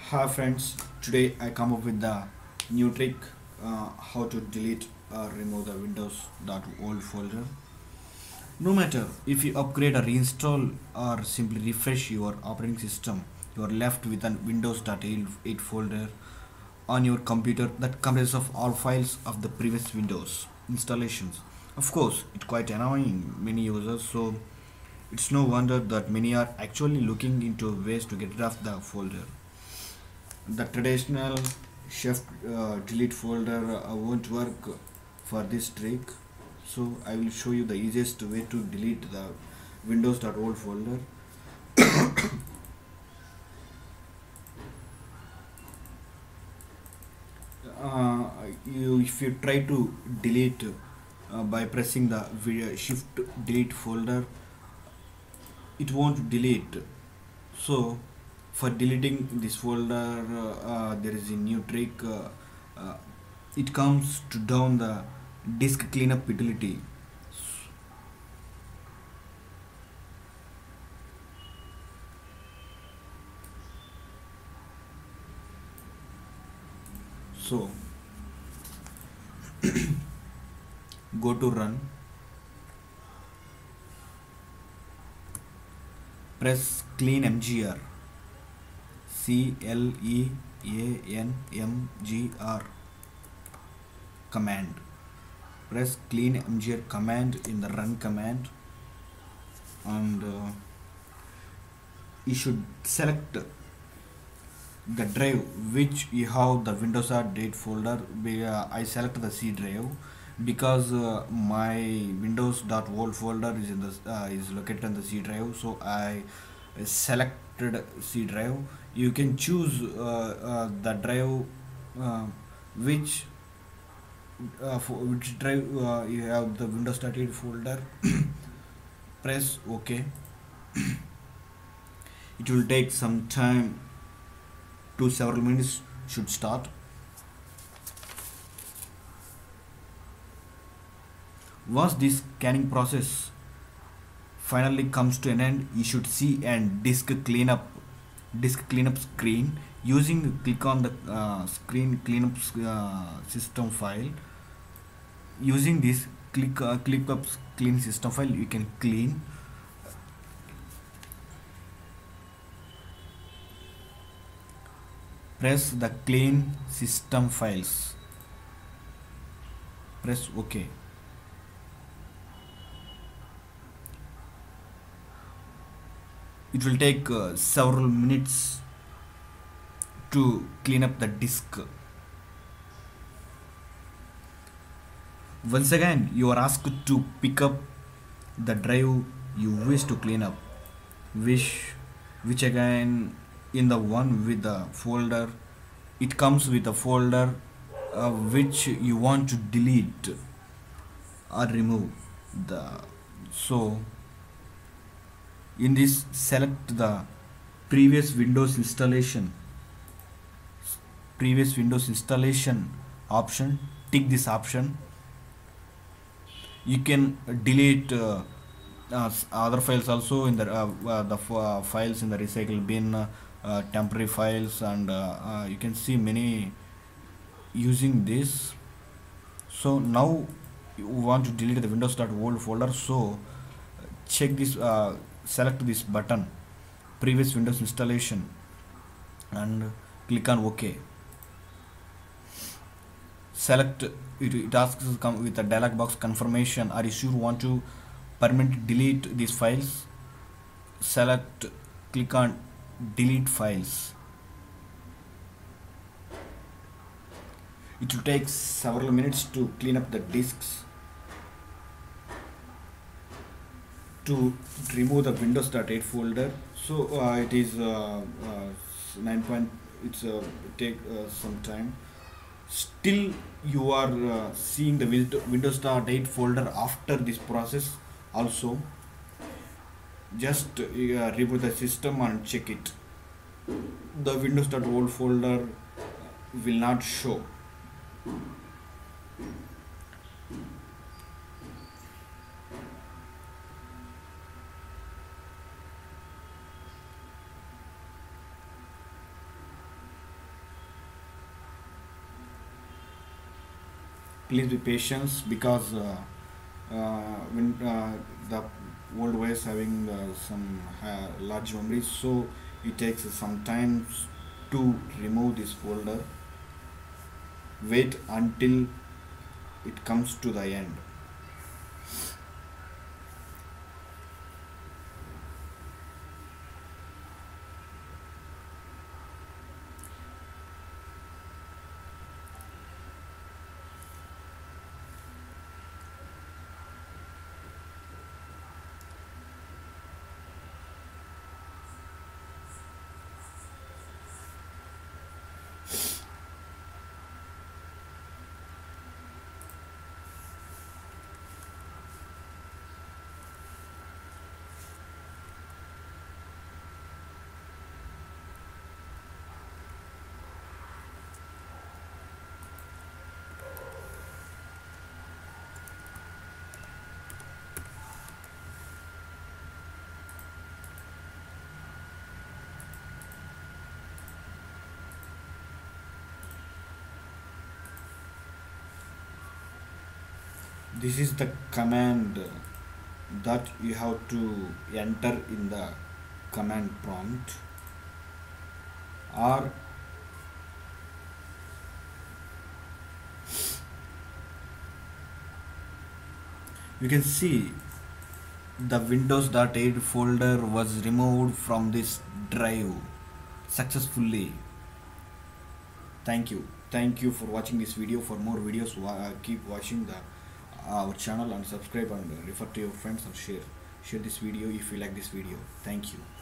Hi friends, today I come up with the new trick how to delete or remove the Windows.old folder. No matter if you upgrade or reinstall or simply refresh your operating system, you are left with an Windows.8 folder on your computer that comprises of all files of the previous Windows installations. Of course, it's quite annoying many users, so it's no wonder that many are actually looking into ways to get rid of the folder. The traditional shift delete folder won't work for this trick, so I will show you the easiest way to delete the windows.old folder. uh, if you try to delete by pressing the shift delete folder, it won't delete. So for deleting this folder, there is a new trick. Uh, it comes to down the disk cleanup utility. So go to run, press clean mgr, cleanmgr command. Press clean mgr command in the run command, and you should select the drive which you have the windows are date folder. I select the C drive because my windows.old folder is in the is located in the C drive, so I selected C drive. You can choose the drive uh, which for which drive you have the windows.8 folder. Press ok. It will take some time, to several minutes should start. Once this scanning process finally comes to an end, you should see an disk cleanup screen. Using click on the screen cleanup system file. Using this click up clean system file, you can clean. Press the clean system files. Press ok. It will take several minutes to clean up the disk. Once again, you are asked to pick up the drive you wish to clean up, which again in the one with the folder. It comes with a folder which you want to delete or remove the. So in this, select the previous windows installation previous windows installation option. Tick this option. You can delete other files also in the files in the recycle bin, temporary files, and you can see many using this. So now you want to delete the windows.old folder, so check this select this button, previous windows installation, and click on ok. Select it, it asks to come with a dialog box confirmation. Are you sure you want to permanently delete these files? Select, click on delete files. It will take several minutes to clean up the disks. To remove the windows.8 folder, so it is 9 point, it's take some time. Still you are seeing the windows.8 folder after this process also. Just reboot the system and check it. The windows.old folder will not show. Please be patient because when the old OS having some large memories, so it takes some time to remove this folder. Wait until it comes to the end. This is the command that you have to enter in the command prompt, or you can see the Windows.8 folder was removed from this drive successfully. Thank you for watching this video. For more videos, keep watching the our channel and subscribe and refer to your friends and share this video if you like this video. Thank you.